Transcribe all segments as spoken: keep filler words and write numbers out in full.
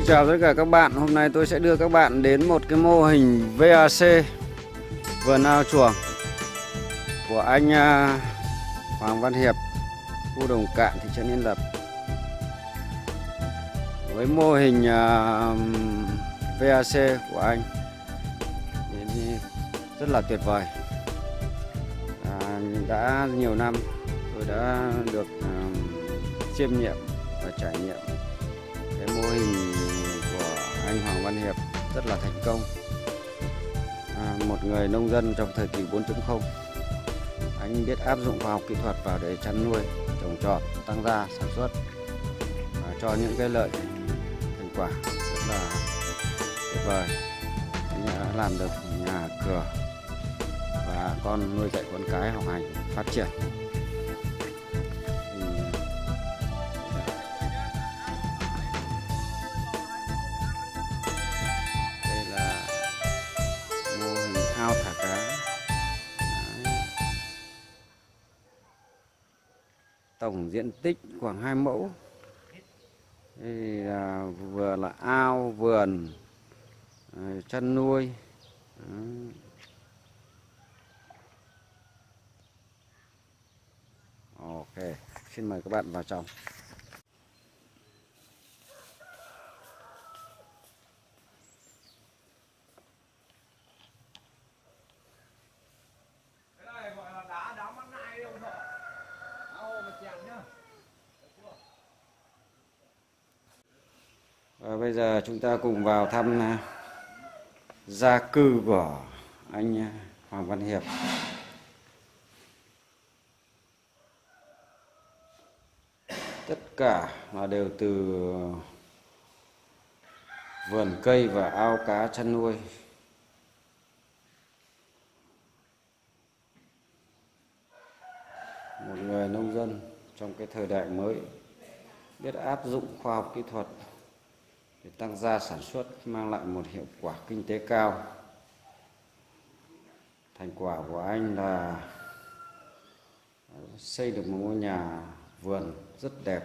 chào tất cả các bạn. Hôm nay tôi sẽ đưa các bạn đến một cái mô hình vê a xê vườn ao chuồng của anh Hoàng Văn Hiệp, khu Đồng Cạn, thị trấn Yên Lập. Với mô hình vê a xê của anh rất là tuyệt vời. À, đã nhiều năm tôi đã được chiêm nghiệm và trải nghiệm cái mô hình của anh Hoàng Văn Hiệp rất là thành công. À, một người nông dân trong thời kỳ bốn chấm không, anh biết áp dụng khoa học kỹ thuật vào để chăn nuôi, trồng trọt, tăng gia sản xuất và cho những cái lợi thành quả rất là tuyệt vời. Anh đã làm được nhà cửa và con nuôi dạy con cái học hành phát triển. Đây là mô hình ao thả cá. Đấy. Tổng diện tích khoảng hai mẫu. Đây là vừa là ao, vườn, chăn nuôi. Đấy. Ok, xin mời các bạn vào trong. Và bây giờ chúng ta cùng vào thăm gia cư của anh Hoàng Văn Hiệp. Tất cả là đều từ vườn cây và ao cá chăn nuôi. Một người nông dân trong cái thời đại mới biết áp dụng khoa học kỹ thuật để tăng gia sản xuất, mang lại một hiệu quả kinh tế cao. Thành quả của anh là xây được một ngôi nhà vườn rất đẹp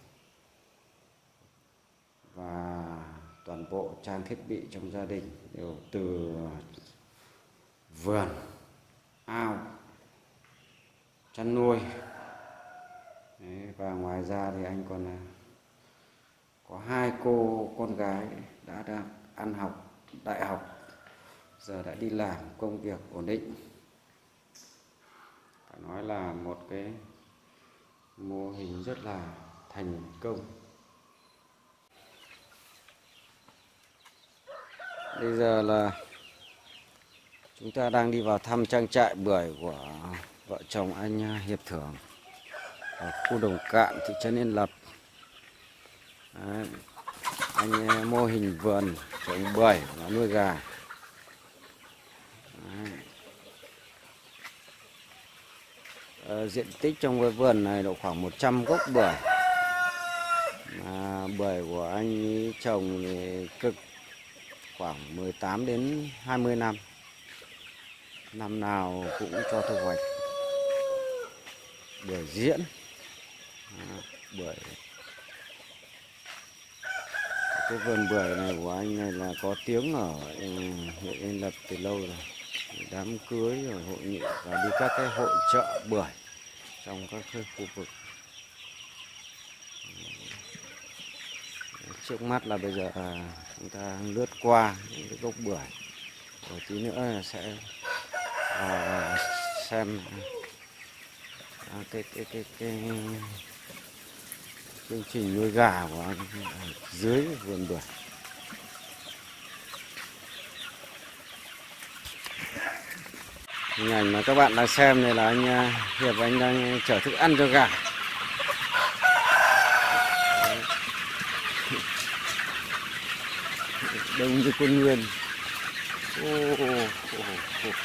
và toàn bộ trang thiết bị trong gia đình đều từ vườn, ao, chăn nuôi. Đấy, và ngoài ra thì anh còn có hai cô con gái đã đang ăn học đại học, giờ đã đi làm công việc ổn định. Phải nói là một cái mô hình rất là thành công. Bây giờ là chúng ta đang đi vào thăm trang trại bưởi của vợ chồng anh Hiệp Thưởng ở khu Đồng Cạn, thị trấn Yên Lập. Đấy, anh mô hình vườn trồng bưởi và nuôi gà. À, diện tích trong cái vườn này độ khoảng một trăm gốc bưởi. Mà bưởi của anh ấy trồng thì cực khoảng mười tám đến hai mươi năm. Năm nào cũng cho thu hoạch bưởi diễn. À, bưởi cái vườn bưởi này của anh này là có tiếng ở huyện Yên Lập từ lâu rồi. Đám cưới rồi hội nghị và đi các cái hội chợ bưởi trong các cái khu vực. Trước mắt là bây giờ chúng ta lướt qua những cái gốc bưởi, rồi tí nữa là sẽ à, xem à, cái, cái cái cái chương trình nuôi gà của anh ở dưới vườn bưởi. Hình ảnh mà các bạn đang xem này là anh Hiệp, anh đang chở thức ăn cho gà. Đông như con nguyên. Oh, oh, oh, oh.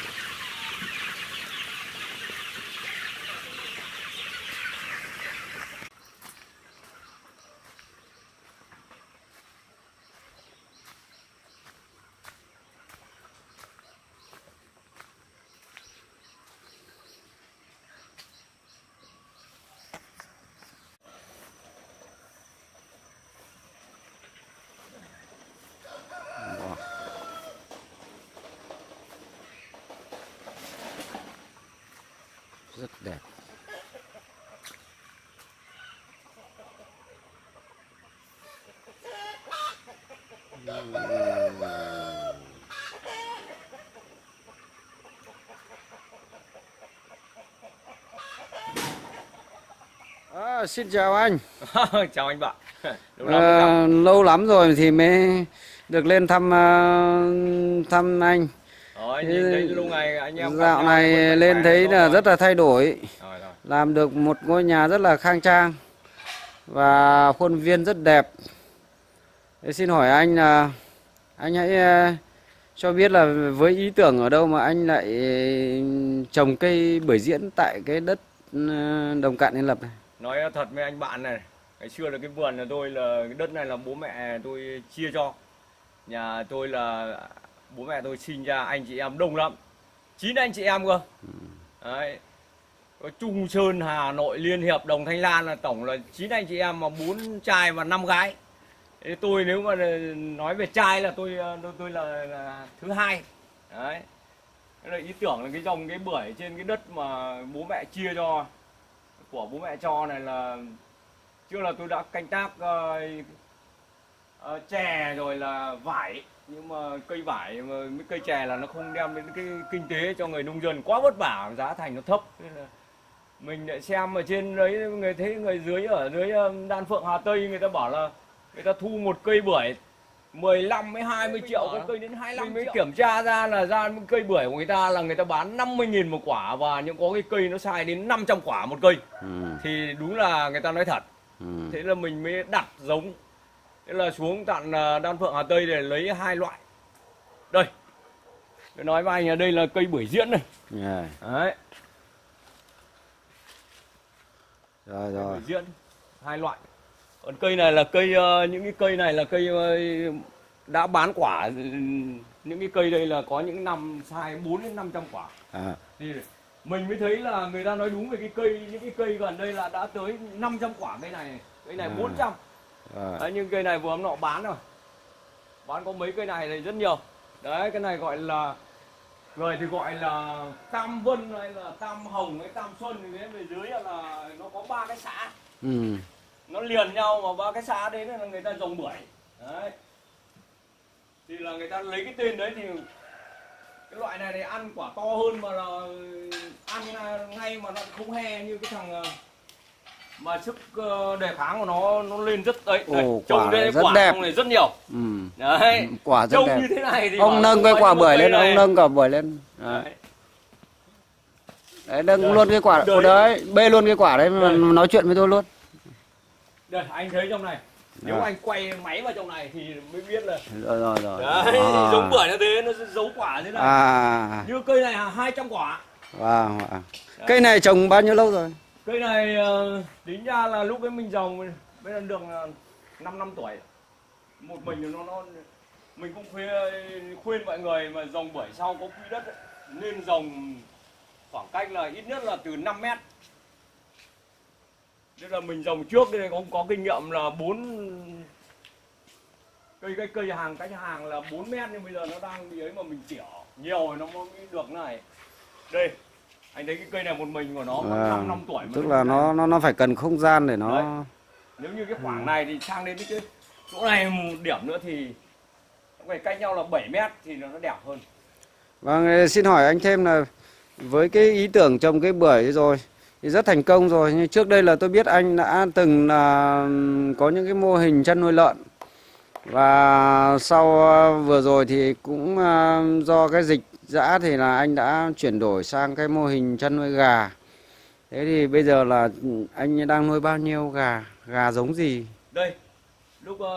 À, xin chào anh. Chào anh bạn. Lâu À, lắm, lâu lắm rồi thì mới được lên thăm uh, thăm anh. Rồi, nhìn thấy lúc ngày anh em Dạo này lên thấy là rất là thay đổi. rồi, rồi. Làm được một ngôi nhà rất là khang trang và khuôn viên rất đẹp. Thế xin hỏi anh là anh hãy uh, cho biết là với ý tưởng ở đâu mà anh lại trồng cây bưởi diễn tại cái đất uh, Đồng Cạn Yên Lập này? Nói thật với anh bạn này, ngày xưa là cái vườn là tôi là cái đất này là bố mẹ tôi chia cho. Nhà tôi là bố mẹ tôi sinh ra anh chị em đông lắm, chín anh chị em cơ. Đấy. Có Trung Sơn, Hà Nội, Liên Hiệp, Đồng Thanh Lan là tổng là chín anh chị em mà bốn trai và năm gái. Thế tôi nếu mà nói về trai là tôi tôi, tôi là, là thứ hai. Đấy. Thế là ý tưởng là cái dòng cái bưởi trên cái đất mà bố mẹ chia cho, của bố mẹ cho này là trước là tôi đã canh tác uh, uh, chè rồi là vải, nhưng mà cây vải mà mấy cây chè là nó không đem đến cái kinh tế cho người nông dân, quá vất vả, giá thành nó thấp. Nên là mình lại xem ở trên đấy người thấy người dưới ở dưới Đan Phượng Hà Tây người ta bảo là người ta thu một cây bưởi mười lăm đến hai mươi triệu, có cây đến hai mươi lăm triệu. Mình mới kiểm tra ra là ra cây bưởi của người ta là người ta bán năm mươi nghìn một quả, và những có cái cây nó sai đến năm trăm quả một cây. Ừ. Thì đúng là người ta nói thật. Ừ. Thế là mình mới đặt giống. Thế là xuống tận Đan Phượng Hà Tây để lấy hai loại. Đây. Tôi nói với anh là đây là cây bưởi diễn này. Yeah. Đấy. Rồi rồi. Bưởi diễn hai loại. Còn cây này là cây uh, những cái cây này là cây uh, đã bán quả, những cái cây đây là có những năm sai bốn đến năm trăm quả. À. Thì mình mới thấy là người ta nói đúng về cái cây, những cái cây gần đây là đã tới năm trăm quả, cây này, cây này à. bốn trăm. À. Đấy, nhưng cây này vừa hôm nọ bán rồi. Bán có mấy cây này thì rất nhiều. Đấy, cái này gọi là người thì gọi là Tam Vân hay là Tam Hồng hay Tam Xuân, thì đến về dưới là nó có ba cái xã. Ừ. Nó liền nhau mà ba cái xã đấy là người ta trồng bưởi. Đấy. Thì là người ta lấy cái tên đấy, thì cái loại này này ăn quả to hơn mà là ăn ngay mà nó không he như cái thằng mà sức đề kháng của nó nó lên rất đấy. Ồ, trông đây rất quả đẹp. này rất nhiều. Ừ. Đấy. Quả rất trông đẹp. Như thế này thì ông nâng cái quả bưởi lên, này. Ông nâng quả bưởi lên. Đấy. Đấy. Đấy, nâng đấy. Luôn cái quả đấy. Đấy, bê luôn cái quả đấy mà đấy. Nói chuyện với tôi luôn. Đây, anh thấy trong này. Nếu à. Anh quay máy vào trong này thì mới biết là rồi rồi rồi. Đấy, à. Giống bưởi nó thế, nó giấu quả thế này. À. Như cây này là hai trăm quả. Wow. À. Cây này trồng bao nhiêu lâu rồi? Cây này uh, tính ra là lúc ấy mình trồng bây giờ được năm năm tuổi. Một mình nó nó mình cũng khuyên, khuyên mọi người mà trồng bưởi sau có quỹ đất ấy, nên trồng khoảng cách là ít nhất là từ năm mét. Tức là mình trồng trước đây không có kinh nghiệm là bốn cây cái cây hàng cách hàng là bốn mét, nhưng bây giờ nó đang bị ấy mà mình tỉa nhiều rồi nó mới được này. Đây, anh thấy cái cây này một mình của nó có à, năm năm tuổi. Tức là nó nó nó phải cần không gian để nó. Đấy. Nếu như cái khoảng này thì sang đến cái chỗ này một điểm nữa thì nó phải cách nhau là bảy mét thì nó đẹp hơn. Vâng, xin hỏi anh thêm là với cái ý tưởng trồng cây bưởi rồi thì rất thành công rồi, nhưng trước đây là tôi biết anh đã từng là có những cái mô hình chăn nuôi lợn, và sau vừa rồi thì cũng do cái dịch dã thì là anh đã chuyển đổi sang cái mô hình chăn nuôi gà. Thế thì bây giờ là anh đang nuôi bao nhiêu gà, gà giống gì? Đây, lúc uh,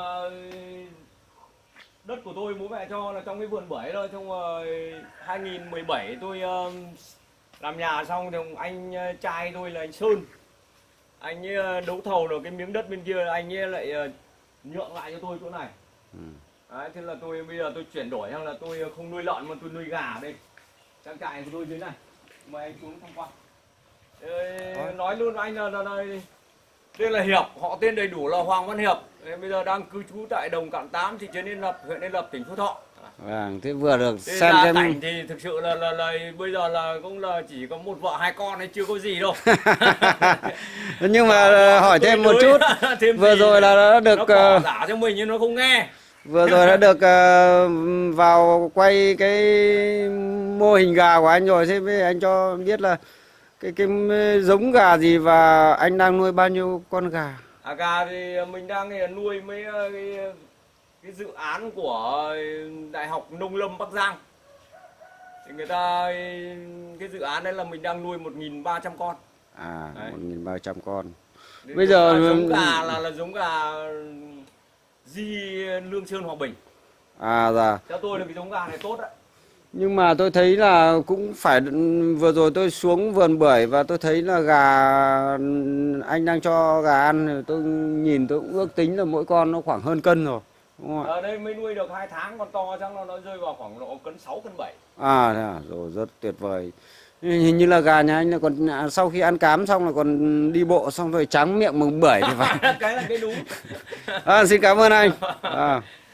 đất của tôi bố mẹ cho là trong cái vườn bưởi thôi, trong uh, hai nghìn mười bảy tôi uh, làm nhà xong thì anh trai tôi là anh Sơn, anh ấy đấu thầu được cái miếng đất bên kia, anh ấy lại nhượng lại cho tôi chỗ này. Ừ. Đấy, thế là tôi bây giờ tôi chuyển đổi sang là tôi không nuôi lợn mà tôi nuôi gà ở đây, trang trại của tôi dưới này. Mời anh xuống tham quan. Nói luôn với anh là, là, là đây là Hiệp, họ tên đầy đủ là Hoàng Văn Hiệp. Đấy, bây giờ đang cư trú tại Đồng Cạn Tám, thị trấn Yên Lập, huyện Yên Lập, tỉnh Phú Thọ. Vâng, thế vừa được thế xem xem cảnh thì thực sự là, là, là bây giờ là cũng là chỉ có một vợ hai con hay chưa có gì đâu. Nhưng mà hỏi thêm một chút, thêm vừa rồi là đã được nó bỏ giả cho mình nhưng nó không nghe. Vừa rồi đã được uh, vào quay cái mô hình gà của anh rồi, thế bây anh cho biết là cái cái giống gà gì và anh đang nuôi bao nhiêu con gà? À, gà thì mình đang nuôi mấy cái, cái dự án của Đại học Nông lâm Bắc Giang. Thì người ta cái dự án đấy là mình đang nuôi một nghìn ba trăm con. À, một nghìn ba trăm con. Đấy, Bây giờ giống gà là là giống gà Di Lương Sơn Hòa Bình. À dạ. Theo tôi là cái giống gà này tốt đấy. Nhưng mà tôi thấy là cũng phải, vừa rồi tôi xuống vườn bưởi và tôi thấy là gà anh đang cho gà ăn, tôi nhìn tôi cũng ước tính là mỗi con nó khoảng hơn cân rồi. Đúng không ạ? Ở đây mới nuôi được hai tháng, con to chắc nó nó rơi vào khoảng độ cân sáu cân bảy. À, thế à, rồi rất tuyệt vời. Hình như là gà nhà anh là còn sau khi ăn cám xong là còn đi bộ xong rồi trắng miệng bằng bưởi thì phải. Cái là cái đúng. À, xin cảm ơn anh. À.